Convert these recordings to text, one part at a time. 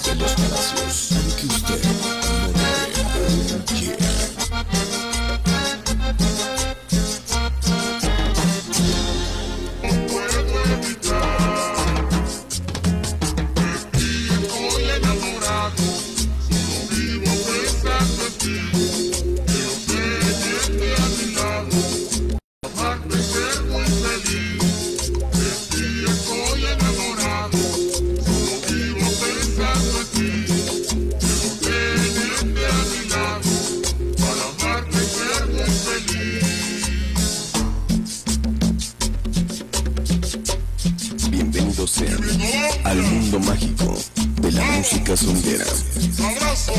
desde los palacios, aunque usted no lo crea. Yeah. Bienvenidos sean al mundo mágico de la música songuera. ¡Abrazo!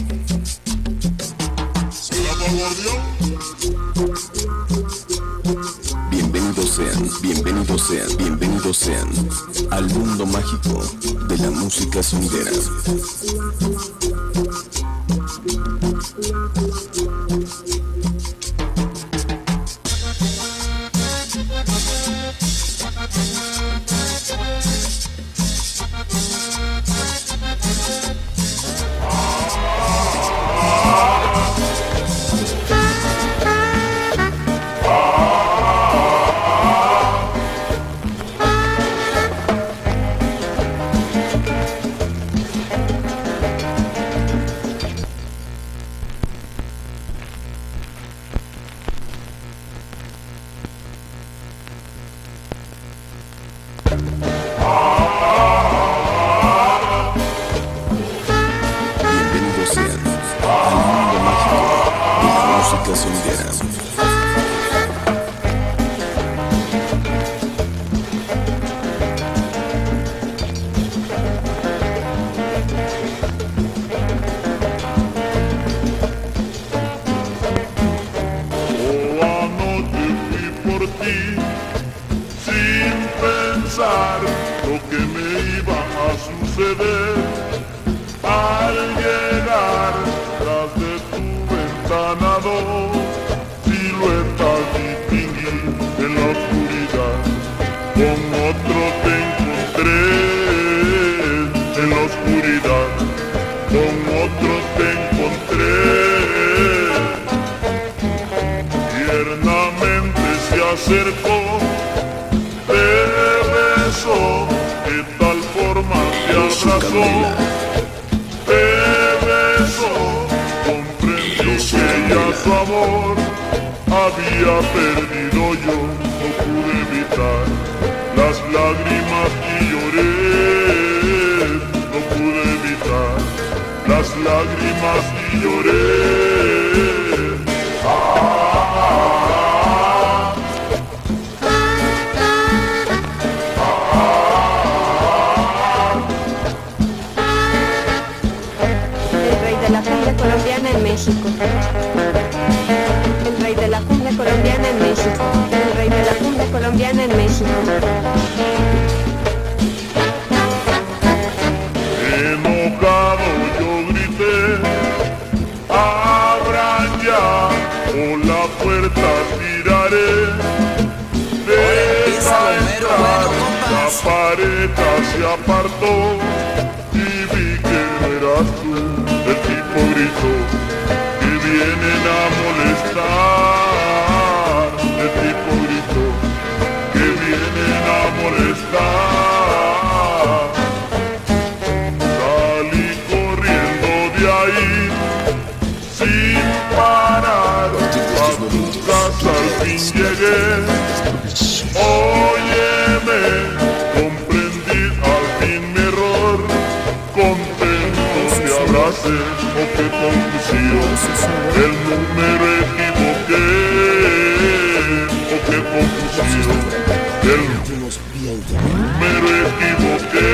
¿Será tu acordeón? Bienvenidos sean al mundo mágico de la música songuera. Bienvenidos sean al mundo mágico de la música songuera. Anoche fui por ti sin pensar lo que me iba a suceder. Al llegar tras de tu ventana dos siluetas distinguí en la oscuridad. Con otro te encontré en la oscuridad. Con otro te encontré. Tiernamente se acercó, te besó, de tal forma te abrazó, te besó, comprendió que ya su amor había perdido yo, no pude evitar las lágrimas y lloré, no pude evitar las lágrimas y lloré. La cumbia colombiana en México. El rey de la cumbia colombiana en México. El rey de la cumbia colombiana en México. Enojado yo grité, abran ya o la puerta tiraré. Deja entrar, la pareja se apartó y vi que no eras tú. El tipo gritó que vienen a molestar. El tipo gritó que vienen a molestar. Salí corriendo de ahí sin parar. A tu casa al fin llegué. Óyeme, comprendí al fin mi error. Contento me abracé, oh qué confusión, el número equivoqué, oh qué confusión, el número equivoqué.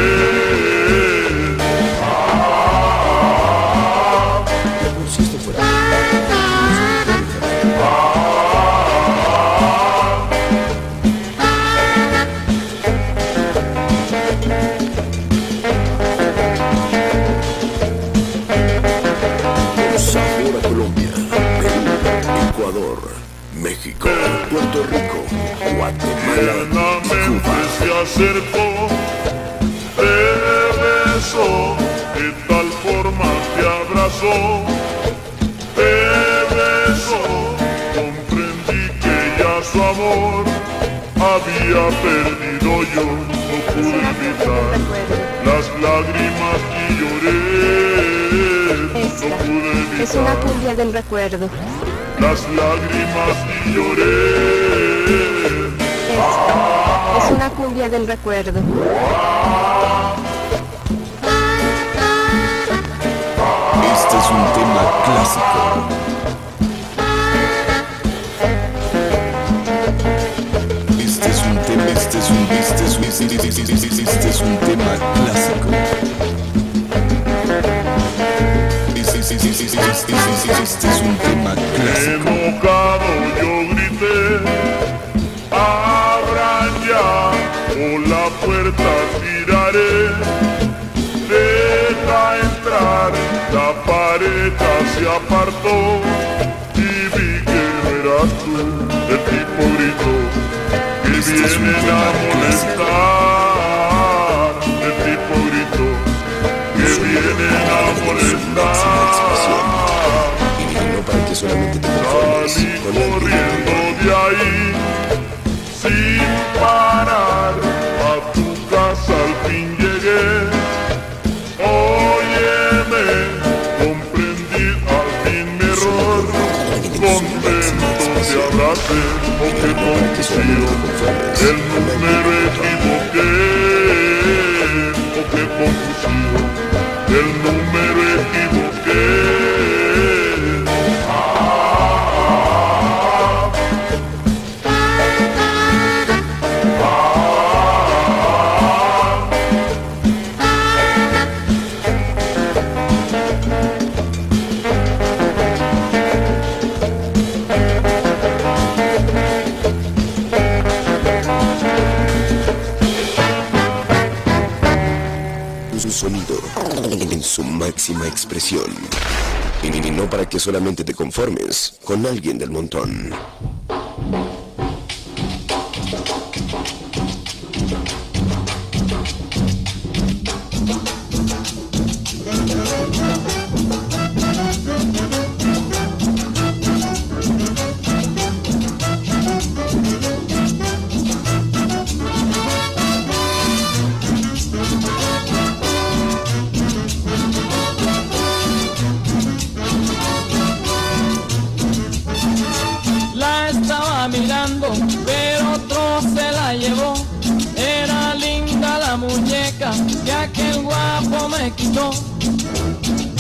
México, Puerto Rico, Guatemala, Tiernamente Cuba. se acercó, te besó, de tal forma te abrazó, te besó, comprendí que ya su amor había perdido yo, no pude evitar las lágrimas y lloré, no pude evitar. Es una cumbia del recuerdo. Las lágrimas y lloré. Es una cumbia del recuerdo. Este es un tema clásico. Este es un tema clásico. Este es un tema clásico. Enojado yo grité, abran ya o la puerta tiraré, deja entrar, la pareja se apartó y vi que no eras tú, el tipo gritó, que vienen a molestar, el tipo gritó, que vienen a molestar. Para que solamente te conformes. Salí corriendo de ahí, sin parar, a tu casa al fin llegué. Óyeme, comprendí al fin mi error, contento te abracé, porque contigo el número equivoqué, porque contigo el número equivoqué. Su sonido en su máxima expresión. Y no para que solamente te conformes con alguien del montón. Mirando, pero otro se la llevó. Era linda la muñeca que aquel guapo me quitó.